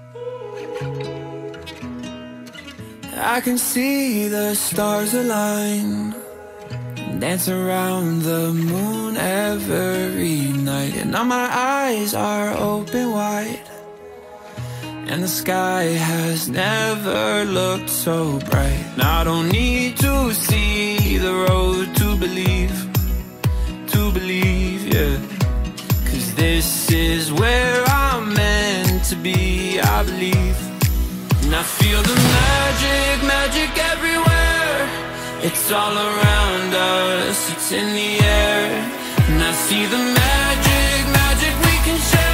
I can see the stars align, dance around the moon every night. And now my eyes are open wide, and the sky has never looked so bright. Now I don't need to see the road to believe, yeah. 'Cause this is where I'm meant to be, I believe. And I feel the magic, magic everywhere. It's all around us, it's in the air. And I see the magic, magic we can share.